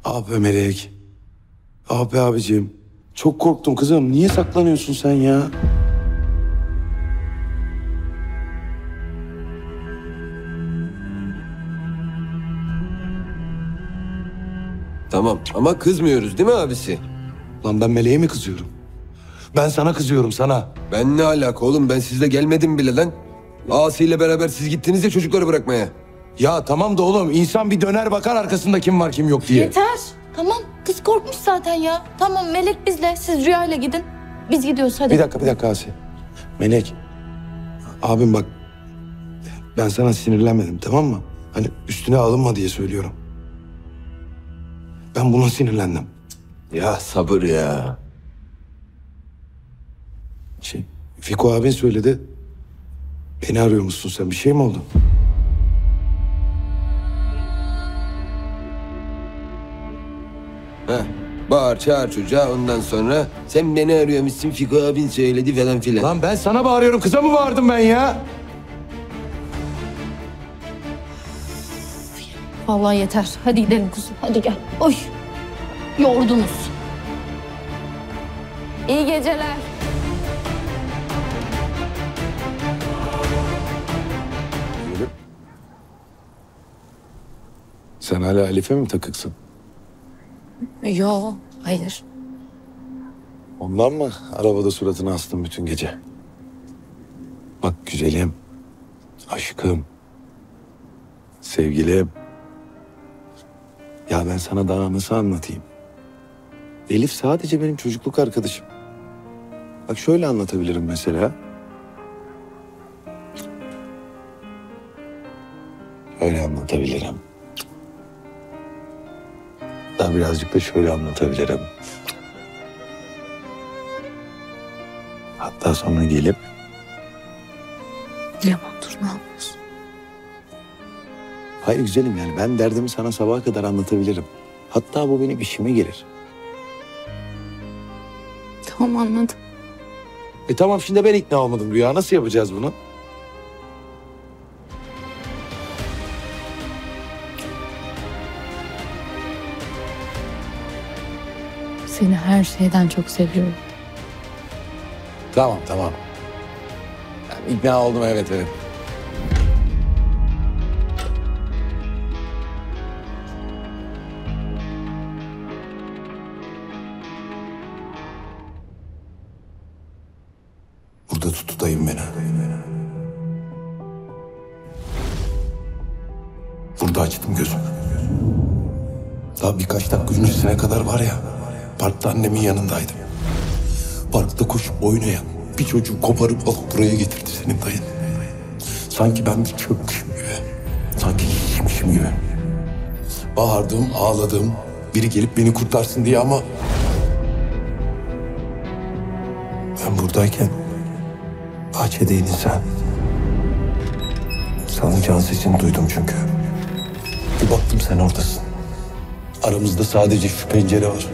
Ah be Melek. Ah be abicim. Çok korktum kızım. Niye saklanıyorsun sen ya? Tamam ama kızmıyoruz değil mi abisi? Lan ben Melek'e mi kızıyorum? Ben sana kızıyorum, sana. Ben ne alaka oğlum, ben sizle gelmedim bile lan. Asi ile beraber siz gittiniz ya çocukları bırakmaya. Ya tamam da oğlum, insan bir döner bakar arkasında kim var kim yok diye. Yeter. Tamam, kız korkmuş zaten ya. Tamam, Melek bizle, siz Rüya'yla gidin. Biz gidiyoruz, hadi. Bir dakika Asi. Melek. Abim bak. Ben sana sinirlenmedim, tamam mı? Hani üstüne alınma diye söylüyorum. Ben buna sinirlendim. Ya sabır ya. Fiko abin söyledi. Beni arıyor musun sen? Bir şey mi oldu? Heh, bağır çağır çocuğa, ondan sonra sen beni arıyormuşsun, Fiko abin söyledi falan filan. Lan ben sana bağırıyorum. Kıza mı bağırdım ben ya? Vallahi yeter. Hadi gidelim kuzum, hadi gel. Oy, yordunuz. İyi geceler. Sen hala Elif'e mi takıksın? Yo, hayır. Ondan mı arabada suratını astın bütün gece? Bak güzelim, aşkım, sevgilim. Ya ben sana daha nasıl anlatayım? Elif sadece benim çocukluk arkadaşım. Bak şöyle anlatabilirim mesela. Öyle anlatabilirim. Daha birazcık da şöyle anlatabilirim. Hatta sonra gelip... Yaman dur, ne yapıyorsun? Hayır güzelim, yani ben derdimi sana sabaha kadar anlatabilirim. Hatta bu benim işime gelir. Tamam, anladım. Tamam, şimdi ben ikna olmadım Rüya. Nasıl yapacağız bunu? Seni her şeyden çok seviyorum. Tamam. Yani ikna oldum, evet. Burada tutudayım beni. Burada açtım gözümü. Daha birkaç dakika öncesine kadar var ya, parkta annemin yanındaydım. Parkta koşup oynayan bir çocuğu koparıp alıp buraya getirdi senin dayın. Sanki ben bir çöpmüşüm gibi. Sanki hiçmişim gibi. Bağırdım, ağladım. Biri gelip beni kurtarsın diye ama... Ben buradayken bahçedeydin sen. Salıncağın sesini duydum çünkü. Bir baktım sen oradasın. Aramızda sadece şu pencere var.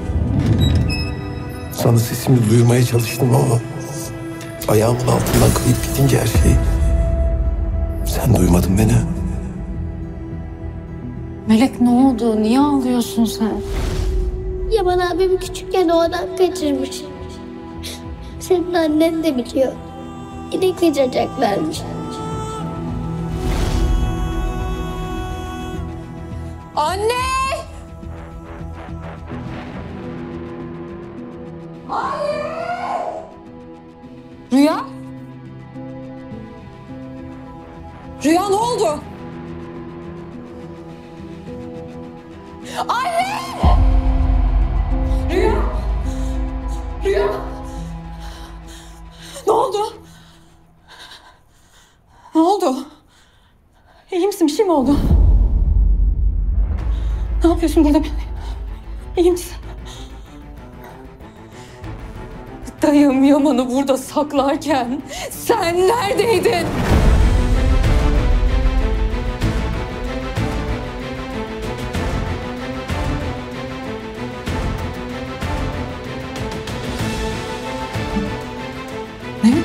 Sana sesimi duyurmaya çalıştım ama... ayağımın altından kayıp gidince her şeyi... sen duymadın beni. Melek, ne oldu? Niye ağlıyorsun sen? Yaman abim küçükken o adam kaçırmış. Senin annen de biliyor. Yine kaçacaklarmış. Anne! Anne! Rüya? Rüya, ne oldu? Anne! Rüya! Rüya! Ne oldu? Ne oldu? İyi misin? Bir şey mi oldu? Ne yapıyorsun burada? İyi misin? Dayım Yaman'ı burada saklarken sen neredeydin? Ne?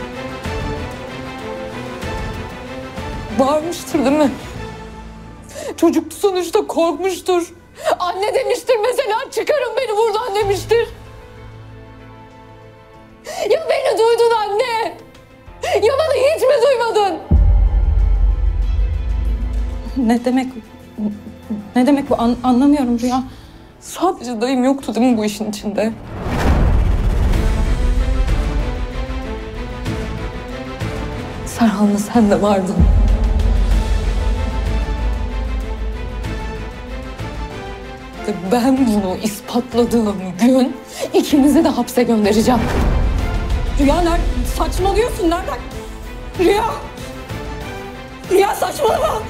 Bağırmıştır değil mi? Çocuk sonuçta korkmuştur. Anne demiştir mesela, çıkarın beni buradan demiştir. Ya beni duydun anne? Ya bana hiç mi duymadın? Ne demek bu? Anlamıyorum Rüya. Sadece dayım yoktu değil mi bu işin içinde? Serhan'la sen de vardın. Ve ben bunu ispatladığım gün ikinizi de hapse göndereceğim. Rüya saçmalıyorsun nereden? Rüya! Rüya saçmalama!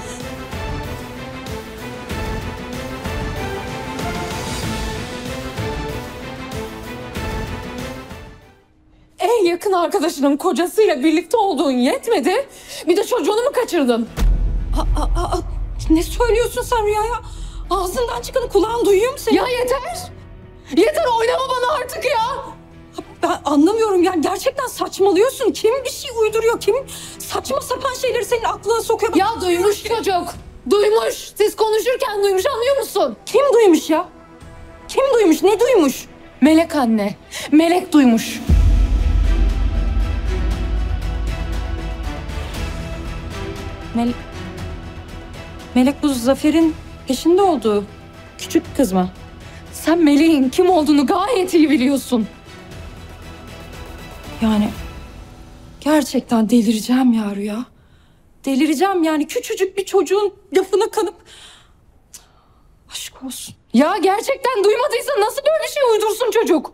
En yakın arkadaşının kocasıyla birlikte olduğun yetmedi. Bir de çocuğunu mu kaçırdın? Ne söylüyorsun sen Rüya'ya? Ağzından çıkanı kulağın duyuyor mu senin? Ya yeter! Yeter, oynama bana artık ya! Ben anlamıyorum ya. Gerçekten saçmalıyorsun. Kim bir şey uyduruyor? Kim saçma sapan şeyleri senin aklına sokuyor? Ya duymuş çocuk. Duymuş. Siz konuşurken duymuş, anlıyor musun? Kim duymuş ya? Kim duymuş? Ne duymuş? Melek anne. Melek duymuş. Melek bu Zafer'in peşinde olduğu küçük kız mı? Sen Melek'in kim olduğunu gayet iyi biliyorsun. Yani gerçekten delireceğim ya Rüya. Delireceğim yani, küçücük bir çocuğun lafına kanıp... Aşk olsun. Ya gerçekten duymadıysa nasıl böyle bir şey uydursun çocuk?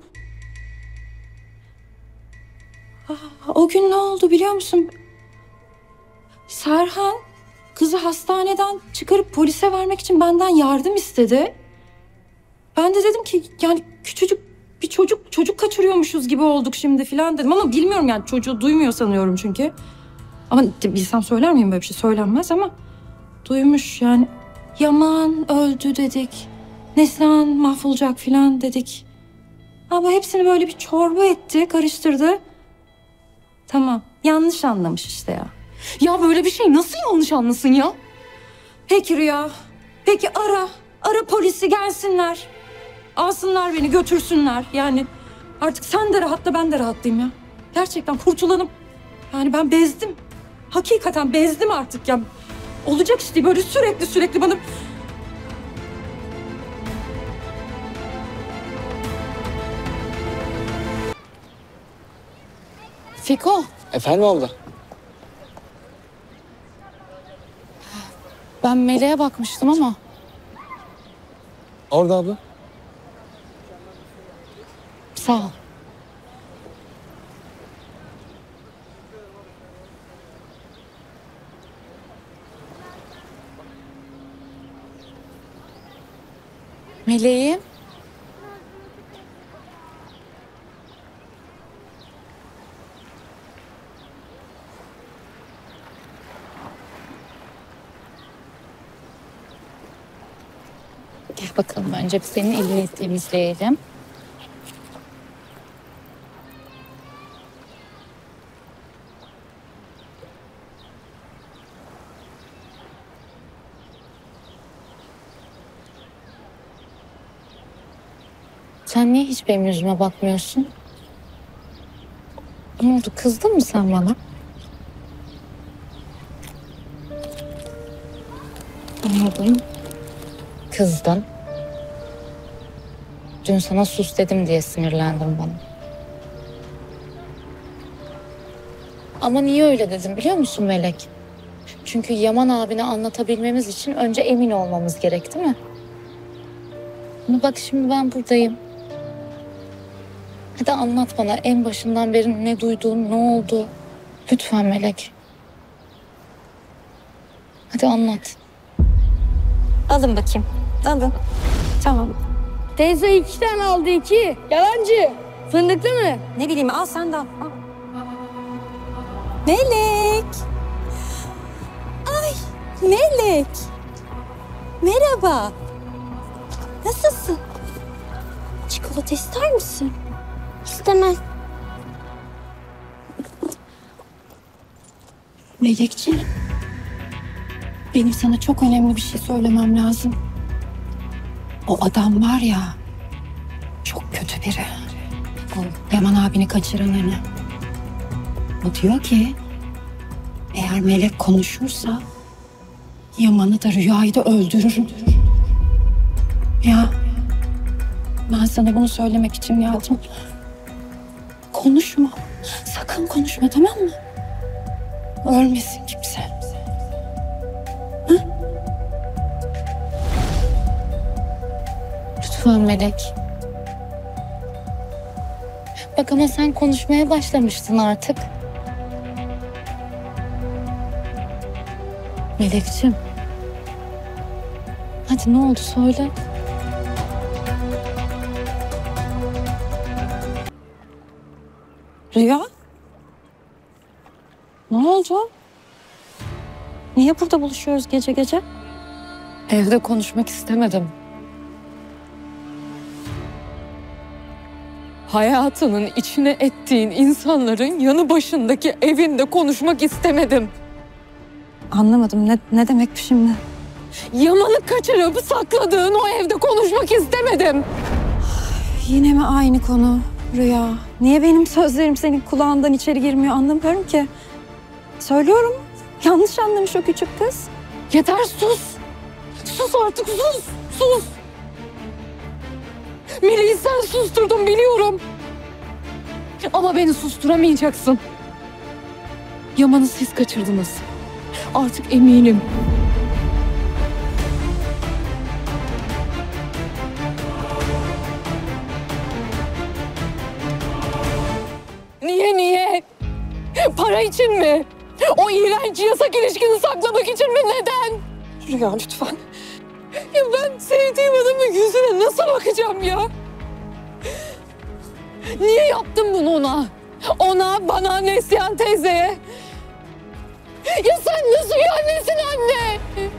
O gün ne oldu biliyor musun? Serhan kızı hastaneden çıkarıp polise vermek için benden yardım istedi. Ben de dedim ki yani küçücük bir çocuk kaçırıyormuşuz gibi olduk şimdi filan dedim. Ama bilmiyorum yani, çocuğu duymuyor sanıyorum çünkü. Ama bilsem söyler miyim, böyle bir şey söylenmez ama duymuş yani. Yaman öldü dedik. Neslihan mahvolacak filan dedik. Ama hepsini böyle bir çorba etti, karıştırdı. Tamam, yanlış anlamış işte ya. Ya böyle bir şey nasıl yanlış anlasın ya? Peki Rüya, peki ara polisi gelsinler. Alsınlar beni, götürsünler. Yani artık sen de rahatla, ben de rahatlayayım ya. Gerçekten kurtulalım. Yani ben bezdim. Hakikaten bezdim artık ya. Olacak işte böyle sürekli bana... Fiko, Efendim abla? ben Melek'e bakmıştım ama Orada abla. sağ ol. Meleğim. Gel bakalım, önce bir senin elini temizleyelim. Sen niye hiç benim yüzüme bakmıyorsun? Ne oldu, kızdın mı sen bana? Anladım. Kızdın. Dün sana sus dedim diye sinirlendim bana. Ama niye öyle dedim biliyor musun Melek? Çünkü Yaman abine anlatabilmemiz için önce emin olmamız gerek, değil mi? Ama bak şimdi ben buradayım. Hadi anlat bana en başından beri ne duydun, ne oldu? Lütfen Melek. Hadi anlat. Alın bakayım, alın. Tamam. Teyze 2 tane aldı, 2. Yalancı. Fındıklı mı? Ne bileyim, al sen de al. Al. Melek. Ay Melek. Merhaba. Nasılsın? Çikolata ister misin? İstemez. Melekciğim. Benim sana çok önemli bir şey söylemem lazım. O adam var ya, çok kötü biri. O Yaman abini kaçıran hani. O diyor ki, eğer Melek konuşursa Yaman'ı da Rüya'yı da öldürürüm. Ya ben sana bunu söylemek için geldim. Konuşma. Sakın konuşma, tamam mı? Ölmesin kimse. Lütfen Melek. Bak ama sen konuşmaya başlamıştın artık. Melekciğim. Hadi ne oldu söyle. Rüya? Ne oldu? Niye burada buluşuyoruz gece gece? Evde konuşmak istemedim. Hayatının içine ettiğin insanların yanı başındaki evinde konuşmak istemedim. Anlamadım. Ne demek bu şimdi? Yaman'ı kaçırıp sakladığın o evde konuşmak istemedim. Yine mi aynı konu Rüya? Niye benim sözlerim senin kulağından içeri girmiyor anlamıyorum ki. Söylüyorum. Yanlış anlamış o küçük kız. Yeter sus. Sus artık sus. Sus. Melih'i sen susturdun biliyorum. Ama beni susturamayacaksın. Yaman'ı siz kaçırdınız. Artık eminim. Niye? Para için mi? O iğrenç yasak ilişkini saklamak için mi? Neden? Rüya lütfen. Ya ben sevdiğim adamın yüzüne nasıl bakacağım ya? Niye yaptın bunu ona? Ona, bana, Neslihan teyzeye. Ya sen nasıl bir annesin anne?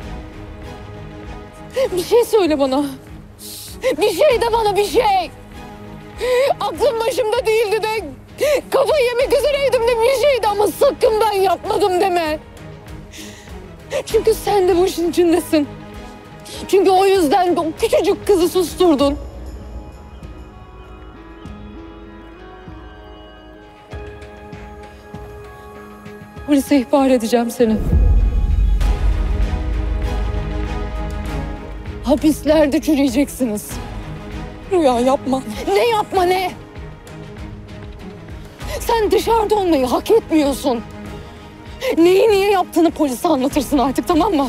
Bir şey söyle bana. Bir şey de bana bir şey. Aklım başımda değildi de kafayı yemek üzereydim de bir şeydi ama sakın ben yapmadım deme. Çünkü sen de bu işin içindesin. Çünkü o yüzden o küçücük kızı susturdun. Polise ihbar edeceğim seni. Hapislerde çürüyeceksiniz. Rüya yapma. Ne yapma ne? Sen dışarıda olmayı hak etmiyorsun. Neyi niye yaptığını polise anlatırsın artık, tamam mı?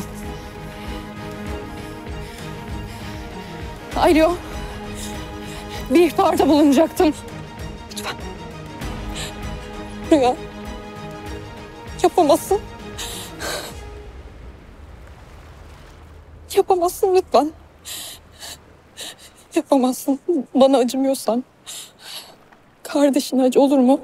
Alo. Bir ihbarda bulunacaktım. Lütfen. Rüya. Yapamazsın. Yapamazsın lütfen. Yapamazsın. Bana acımıyorsan. Kardeşine acı olur mu?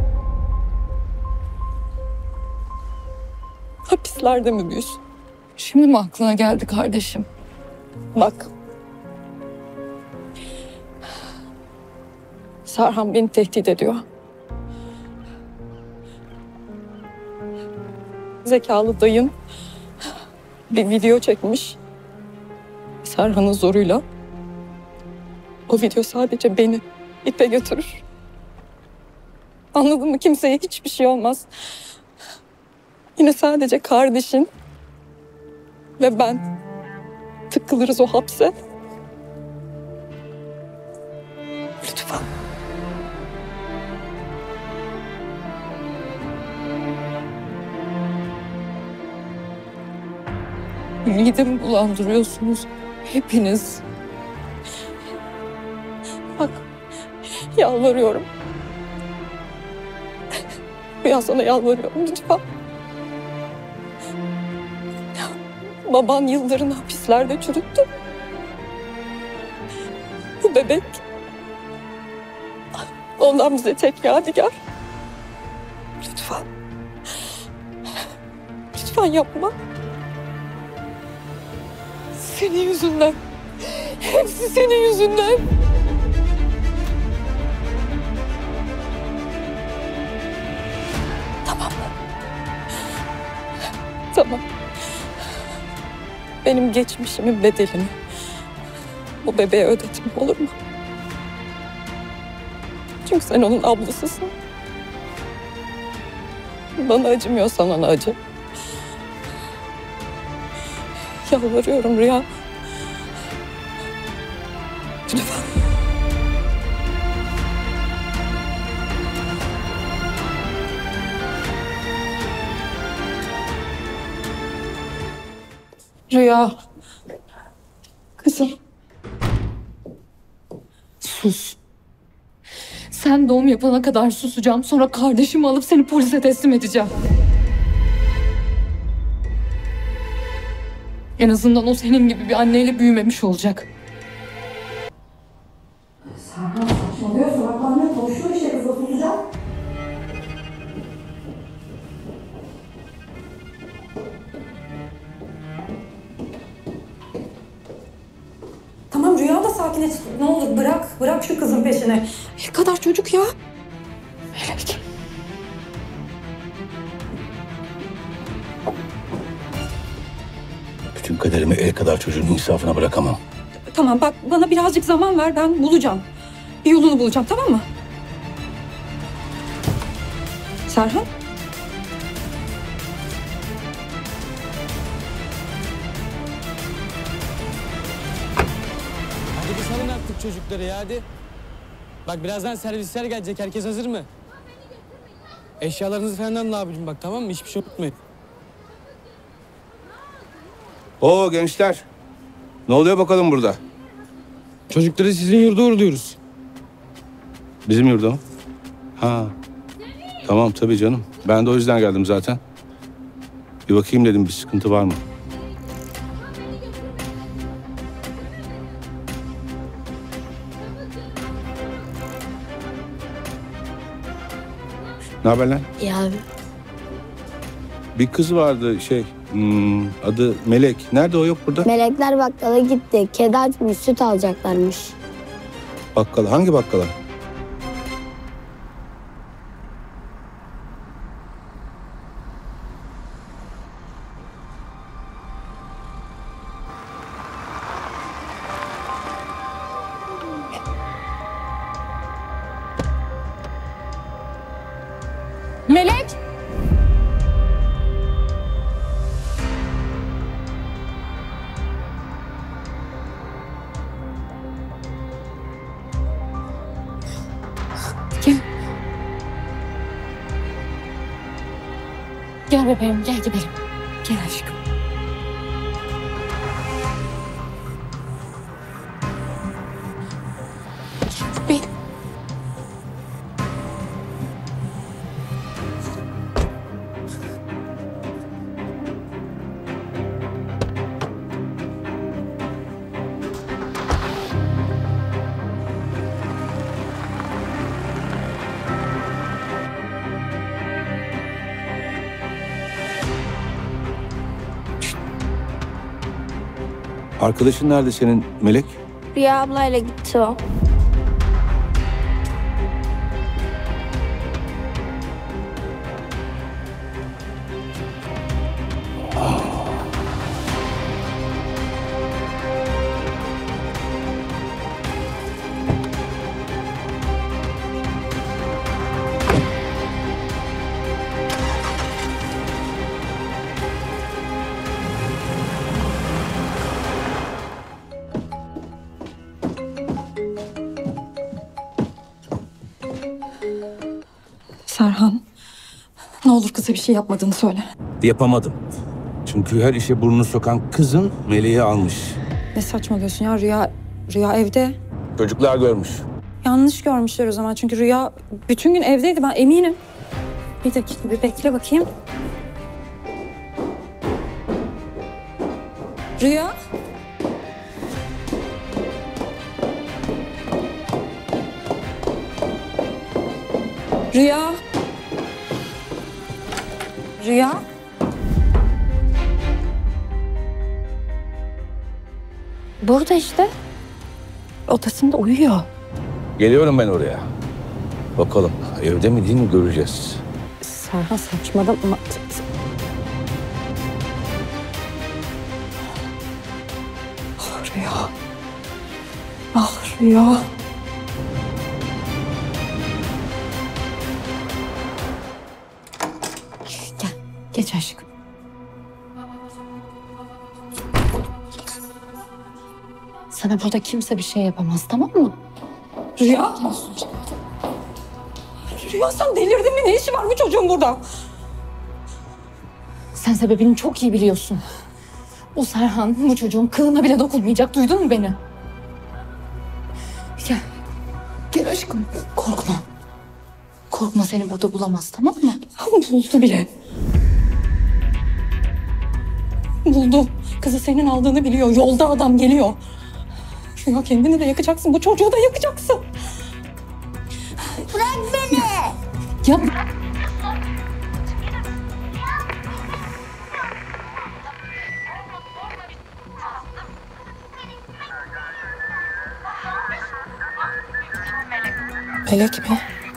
Hapislerde mi büyüsün? Şimdi mi aklına geldi kardeşim? Bak. Serhan beni tehdit ediyor. Zekalı dayın bir video çekmiş. Serhan'ın zoruyla. O video sadece beni ipe götürür. Anladın mı? Kimseye hiçbir şey olmaz. Yine sadece kardeşin ve ben tıkılırız o hapse. Lütfen. Midemi bulandırıyorsunuz hepiniz. Bak, yalvarıyorum. Rüya sana yalvarıyorum lütfen. Baban yıllarını hapislerde çürüttü. Bu bebek ondan bize tek yadigar. Lütfen. Lütfen yapma. Senin yüzünden. Hepsi senin yüzünden. Tamam. benim geçmişimin bedelini bu bebeğe ödetme, olur mu? Çünkü sen onun ablasısın. Bana acımıyorsan ona acı. Yalvarıyorum Rüya. Lütfen. Rüya. Kızım. Sus. Sen doğum yapana kadar susacağım. Sonra kardeşimi alıp seni polise teslim edeceğim. En azından o senin gibi bir anneyle büyümemiş olacak. Serhan saçmalıyorsun. Bak anne konuşuyor işte kızla susacağım. Tamam Rüya da sakinleş. Ne olur bırak şu kızın peşine. Ne kadar çocuk ya. Melek. Bütün kaderimi el kadar çocuğun insafına bırakamam. Tamam bak bana birazcık zaman ver, ben bulacağım. Bir yolunu bulacağım, tamam mı? Serhan? Hadi bir salın artık çocukları ya, hadi. Bak birazdan servisler gelecek, herkes hazır mı? Eşyalarınızı falan alın abicim bak, tamam mı? Hiçbir şey unutmayın. Oo gençler. Ne oluyor bakalım burada? Çocukları sizin yurda uğurluyoruz. Bizim yurda mı? Ha. Tamam tabii canım. Ben de o yüzden geldim zaten. Bir bakayım dedim, bir sıkıntı var mı? Ne haber lan? Ya abi. Bir kız vardı adı Melek. Nerede o, yok burada? Melekler bakkala gitti. Kedi açmış, süt alacaklarmış. Bakkala. Hangi bakkala? Melek! Gel. Gel bebeğim, gel gidelim. Gel aşkım. Bir. Arkadaşın nerede senin Melek? Rüya ablayla gitti o. Serhan, ne olur kıza bir şey yapmadığını söyle. Yapamadım. Çünkü her işe burnunu sokan kızın Meleği almış. Ne saçmalıyorsun ya, Rüya evde. Çocuklar görmüş. Yanlış görmüşler o zaman çünkü Rüya bütün gün evdeydi, ben eminim. Bir dakika, bir bekle bakayım. Rüya? Rüya? Rüya? Burada işte. Odasında uyuyor. Geliyorum ben oraya. Bakalım evde mi değil mi göreceğiz. Serhan saçmalama. Rüya. Ah Rüya. Gel, geç aşkım. Sana burada kimse bir şey yapamaz, tamam mı? Rüya. Rüya sen delirdin mi? Ne işi var bu çocuğun burada? Sen sebebini çok iyi biliyorsun. O Serhan bu çocuğun kılına bile dokunmayacak, duydun mu beni? Gel. Gel aşkım. Korkma. Korkma, seni burada bulamaz, tamam mı? Buldu bile. Buldu. Kızı senin aldığını biliyor. Yolda adam geliyor. Rüya kendini de yakacaksın. Bu çocuğu da yakacaksın. Bırak beni. Ya Melek mi?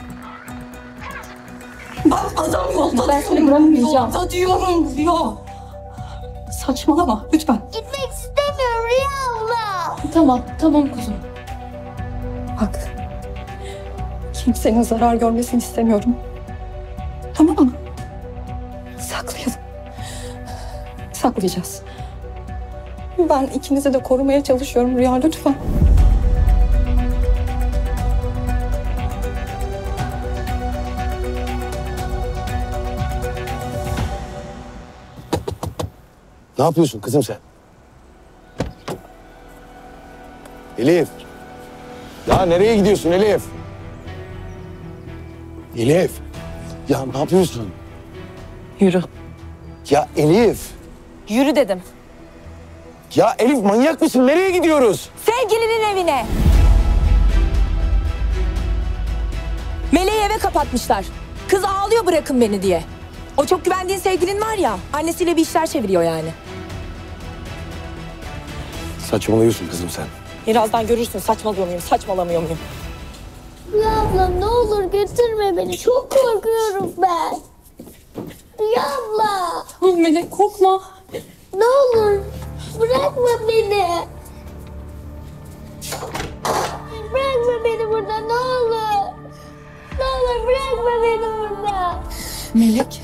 Bak adam yolda. Ben seni bırakmayacağım. Yolda diyorum Rüya. Saçmalama lütfen. Gitmek istemiyorum Rüya abla. tamam kuzum. Bak. Kimsenin zarar görmesini istemiyorum. Tamam mı? Saklayalım. Saklayacağız. Ben ikinizi de korumaya çalışıyorum Rüya lütfen. Ne yapıyorsun kızım sen? Elif. Ya nereye gidiyorsun Elif? Elif. Ya ne yapıyorsun? Yürü. Ya Elif. Yürü dedim. Ya Elif manyak mısın? Nereye gidiyoruz? Sevgilinin evine. Meleği eve kapatmışlar. Kız ağlıyor bırakın beni diye. O çok güvendiğin sevgilin var ya, annesiyle bir işler çeviriyor yani. Saçmalıyorsun kızım sen. Birazdan görürsün saçmalıyor muyum, saçmalamıyor muyum? Rüya abla ne olur götürme beni. Çok korkuyorum ben. Rüya abla. Melek korkma. Ne olur bırakma beni. Bırakma beni burada ne olur. Ne olur bırakma beni burada. Melek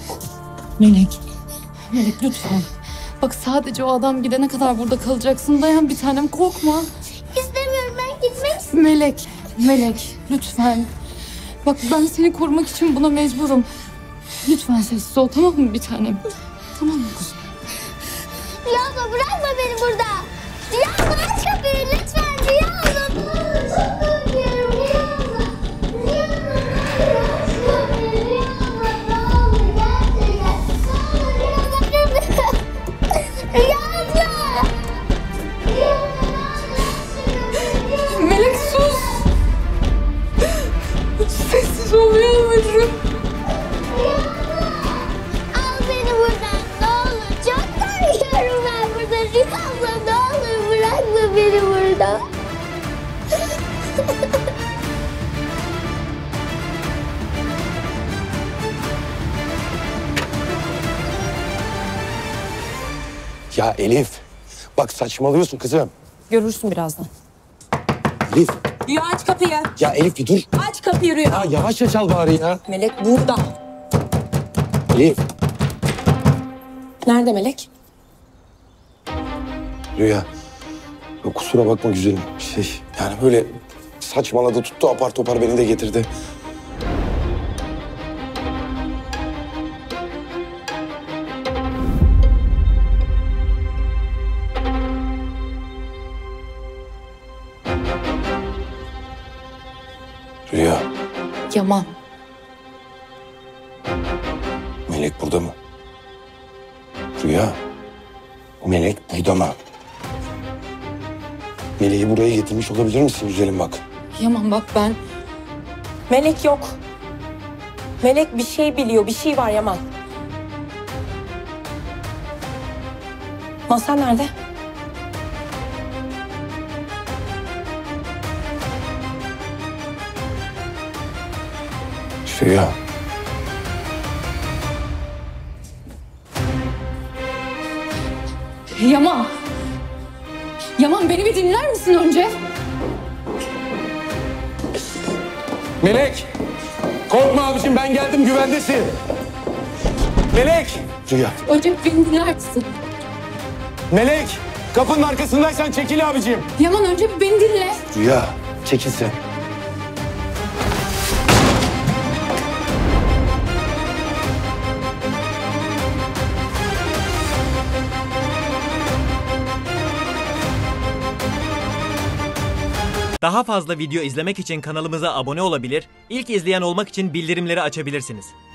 lütfen. Bak sadece o adam gidene kadar burada kalacaksın. Dayan bir tanem, korkma. İstemiyorum ben gitmek istiyorum. Melek lütfen. Bak ben seni korumak için buna mecburum. Lütfen sessiz ol, tamam mı bir tanem? Tamam mı kuzum? Rüya abla bırakma beni burada. Rüya abla aç kapıyı lütfen. Rüya abla ne olur çok korkuyorum. Rüya abla. Rüya abla ne olur aç kapıyı. Rüya abla ne olur gerçekten. Ne olur Rüya abla lütfen. Rüya abla. Rüya abla ne olur aç kapıyı. Melek sus. Sessiz ol yalvarırım. Rüya abla. Al beni buradan ne olur. Çok korkuyorum ben burada. Rüya abla ne olur bırakma beni burada. Ya Elif. Bak saçmalıyorsun kızım. Görürsün birazdan. Elif. Rüya aç kapıyı. Ya Elif bir dur. Aç kapıyı Rüya. Ya yavaşça çal bari ya. Melek burada. Elif. Nerede Melek? Rüya. Ya kusura bakma güzelim. Yani böyle saçmaladı tuttu apar topar beni de getirdi. Rüya. Yaman. Melek burada mı? Rüya. Melek burada mı? Meleği buraya getirmiş olabilir misin güzelim bak. Yaman bak ben. Melek yok. Melek bir şey biliyor, bir şey var Yaman. Mazhar nerede? Rüya. Yaman. Yaman beni bir dinler misin önce? Melek! Korkma abiciğim, ben geldim, güvendesin. Melek! Rüya. Önce bir beni dinler misin? Melek! Kapının arkasındaysan çekil abiciğim. Yaman önce bir beni dinle. Rüya. Çekil sen. Daha fazla video izlemek için kanalımıza abone olabilir, ilk izleyen olmak için bildirimleri açabilirsiniz.